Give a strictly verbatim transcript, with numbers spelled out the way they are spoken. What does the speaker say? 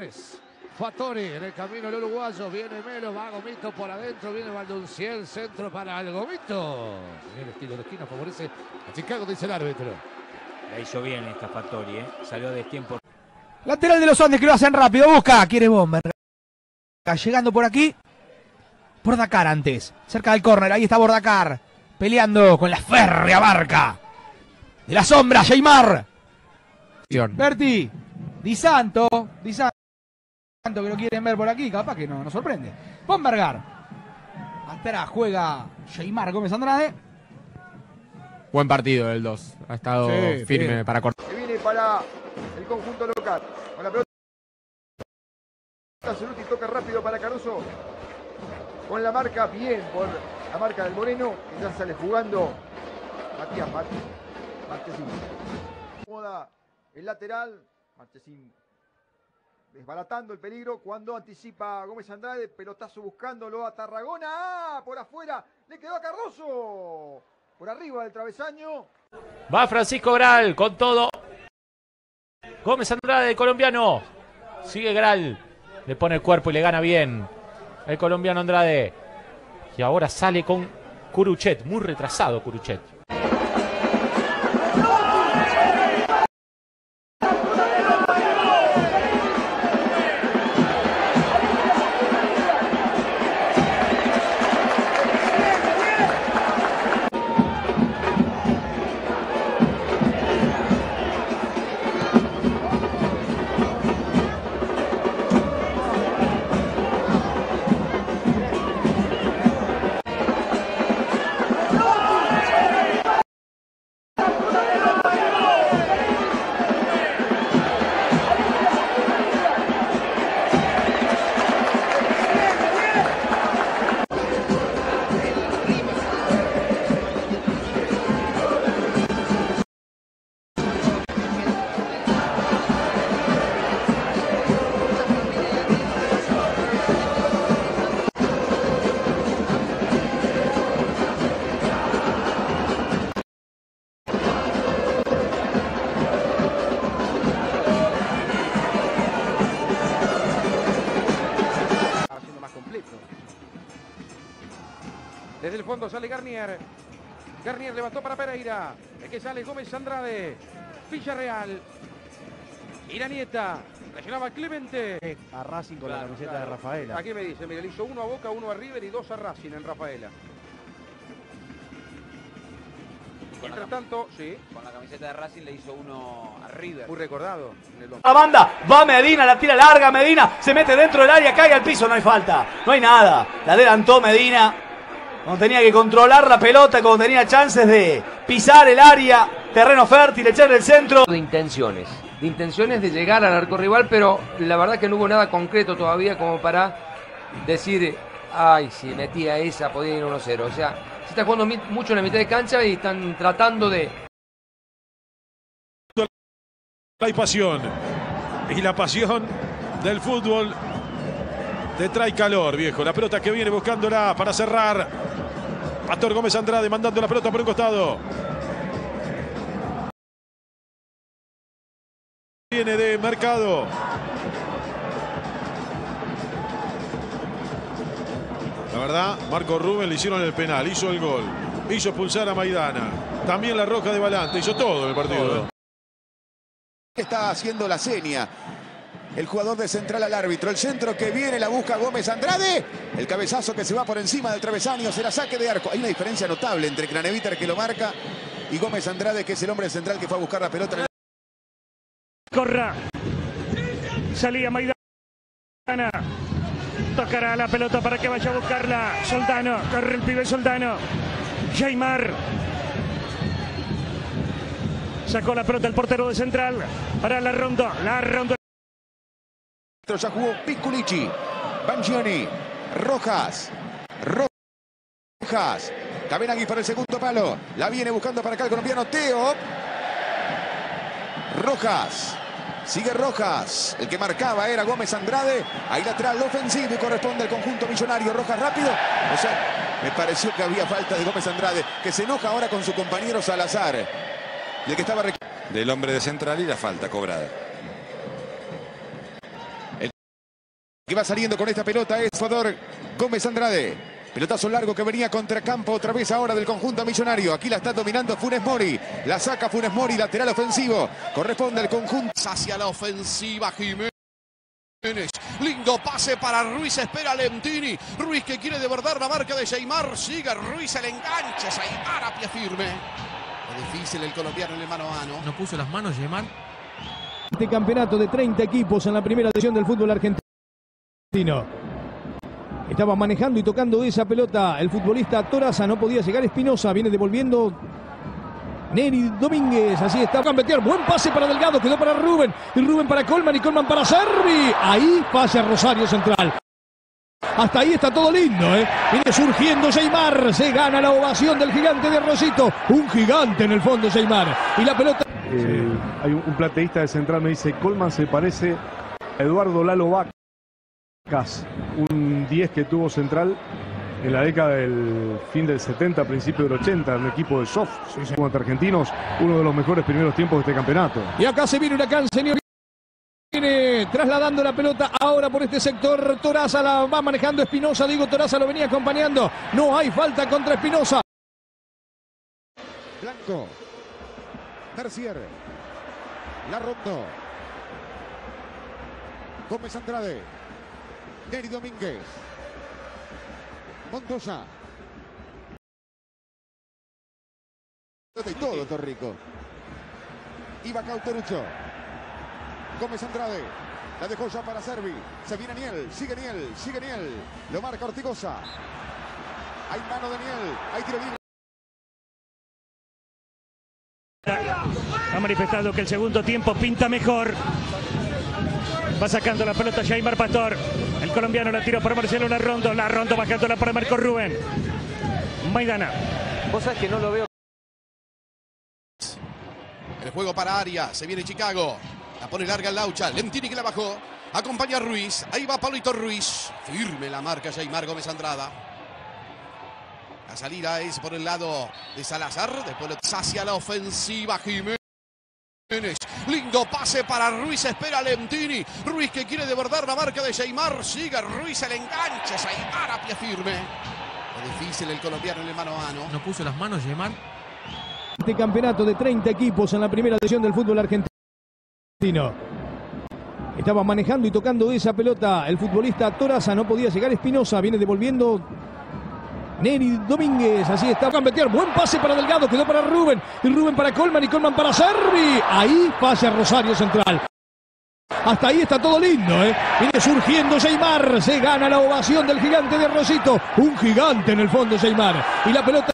Fattori en el camino el uruguayo, viene Melo, va Gomito por adentro, viene Valdunciel, centro para el Gomito. El estilo de esquina favorece a Chicago, dice el árbitro. La hizo bien esta Fattori, ¿eh? Salió de tiempo. Lateral de los Andes que lo hacen rápido, busca, quiere Bomber. Llegando por aquí, Bordacar antes, cerca del córner, ahí está Bordacar, peleando con la férrea barca de la sombra, Sheymar. Berti, Di Santo, Di Santo que lo quieren ver por aquí, capaz que no nos sorprende. Bombergar, atrás juega Sheymar Gómez Andrade. Buen partido el dos, ha estado sí, firme bien. Para cortar. Que viene para el conjunto local, con la pelota. Ceruti toca rápido para Caruso. Con la marca, bien por la marca del Moreno. Y ya sale jugando Matías Marchesín. Moda el lateral. Marchesín desbaratando el peligro cuando anticipa Gómez Andrade. Pelotazo buscándolo a Tarragona. ¡Ah! Por afuera. Le quedó a Cardoso. Por arriba del travesaño. Va Francisco Gral con todo. Gómez Andrade, el colombiano. Sigue Gral. Le pone el cuerpo y le gana bien el colombiano Andrade. Y ahora sale con Curuchet. Muy retrasado Curuchet. Desde el fondo sale Garnier. Garnier levantó para Pereira. Es que sale Gómez Andrade. Villarreal. Iranieta. Presionaba Clemente. A Racing con claro, la camiseta claro. de Rafaela. Aquí me dice, mira, le hizo uno a Boca, uno a River y dos a Racing en Rafaela. Mientras tanto, sí. Con la camiseta de Racing le hizo uno a River. Muy recordado. La banda, va Medina, la tira larga, Medina se mete dentro del área, cae al piso, no hay falta, no hay nada. La adelantó Medina, cuando tenía que controlar la pelota, cuando tenía chances de pisar el área, terreno fértil, echarle el centro. De intenciones, de intenciones de llegar al arco rival, pero la verdad que no hubo nada concreto todavía como para decir, ay, si metía esa podía ir uno cero. O sea, se está jugando mucho en la mitad de cancha y están tratando de... Hay pasión, y la pasión del fútbol te trae calor, viejo. La pelota que viene buscándola para cerrar. Pastor Gómez Andrade mandando la pelota por un costado. Viene de Mercado. La verdad, Marco Rubén le hicieron el penal, hizo el gol, hizo expulsar a Maidana. También la roja de Balanta, hizo todo en el partido. Está haciendo la seña el jugador de central al árbitro. El centro que viene, la busca Gómez Andrade. El cabezazo que se va por encima del travesaño, será saque de arco. Hay una diferencia notable entre Craneviter, que lo marca, y Gómez Andrade, que es el hombre central que fue a buscar la pelota. En el... Corra. Salía Maidana. Tocará la pelota para que vaya a buscarla Soldano. Corre el pibe Soldano. Sheymar. Sacó la pelota el portero de central para la ronda. La ronda. Ya jugó Piccolici, Bangioni, Rojas, Rojas, Cabenagui para el segundo palo, la viene buscando para acá el colombiano Teo, Rojas, sigue Rojas, el que marcaba era Gómez Andrade, ahí lateral ofensivo y corresponde al conjunto millonario. Rojas rápido, o sea, me pareció que había falta de Gómez Andrade, que se enoja ahora con su compañero Salazar, y el que estaba... Del hombre de central y la falta cobrada. que va saliendo con esta pelota es jugador Gómez Andrade. Pelotazo largo que venía contra campo otra vez ahora del conjunto millonario. Aquí la está dominando Funes Mori. La saca Funes Mori, lateral ofensivo. Corresponde al conjunto. Hacia la ofensiva Jiménez. Lindo pase para Ruiz, espera Lentini. Ruiz que quiere de verdad la marca de Sheimar. Sigue Ruiz el enganche. Sheimar a pie firme. Es difícil el colombiano en el mano a mano. No puso las manos Sheimar. Este campeonato de treinta equipos en la primera división del fútbol argentino. Estaba manejando y tocando esa pelota el futbolista Toraza, no podía llegar Espinosa, viene devolviendo Neri Domínguez, así está, va a meter, buen pase para Delgado, quedó para Rubén, y Rubén para Colman, y Colman para Servi, ahí falla Rosario Central. Hasta ahí está todo lindo, ¿eh? Viene surgiendo Sheimar, se gana la ovación del gigante de Rosito, un gigante en el fondo Sheimar, y la pelota... Eh, hay un, un plateísta de Central, me dice, Colman se parece a Eduardo Lalo Vacas, un diez que tuvo Central en la década del fin del setenta, principio del ochenta, un equipo de soft, sí, sí. Contra argentinos, uno de los mejores primeros tiempos de este campeonato. Y acá se viene Huracán, señor. Viene trasladando la pelota ahora por este sector. Toraza la va manejando Espinosa. Digo, Toraza lo venía acompañando. No hay falta contra Espinosa. Blanco. Mercier. La rondó. Gómez Andrade. Neri Domínguez. Montoya. Y todo, Torrico. Iba Cauterucho. Gómez Andrade. La dejó ya para Servi. Se viene Niel. Sigue Niel. Sigue Niel. Lo marca Ortigosa. Hay mano de Niel. Hay tiro libre. Ha manifestado que el segundo tiempo pinta mejor. Va sacando la pelota Sheimar Pastor. El colombiano la tira para Marcelo Larrondo. Larrondo bajándola para Marco Rubén. Maidana. Vos sabés que no lo veo. El juego para Arias. Se viene Chicago. La pone larga el Laucha. Lentini que la bajó. Acompaña a Ruiz. Ahí va Pablito Ruiz. Firme la marca Sheimar Gómez Andrada. La salida es por el lado de Salazar. Después hacia la ofensiva Jiménez. Lindo pase para Ruiz, espera Lentini. Ruiz que quiere de verdad la marca de Sheimar. Sigue Ruiz el enganche. Sheimar a pie firme. Es difícil el colombiano en el mano a mano. No puso las manos Sheimar. Este campeonato de treinta equipos en la primera división del fútbol argentino. Estaba manejando y tocando esa pelota el futbolista Toraza, no podía llegar Espinosa, viene devolviendo Neri Domínguez, así está, va a meter, buen pase para Delgado, quedó para Rubén, y Rubén para Colman, y Colman para Servi, ahí falla Rosario Central. Hasta ahí está todo lindo, ¿eh? Viene surgiendo Sheimar, se gana la ovación del gigante de Rosito, un gigante en el fondo Sheimar, y la pelota...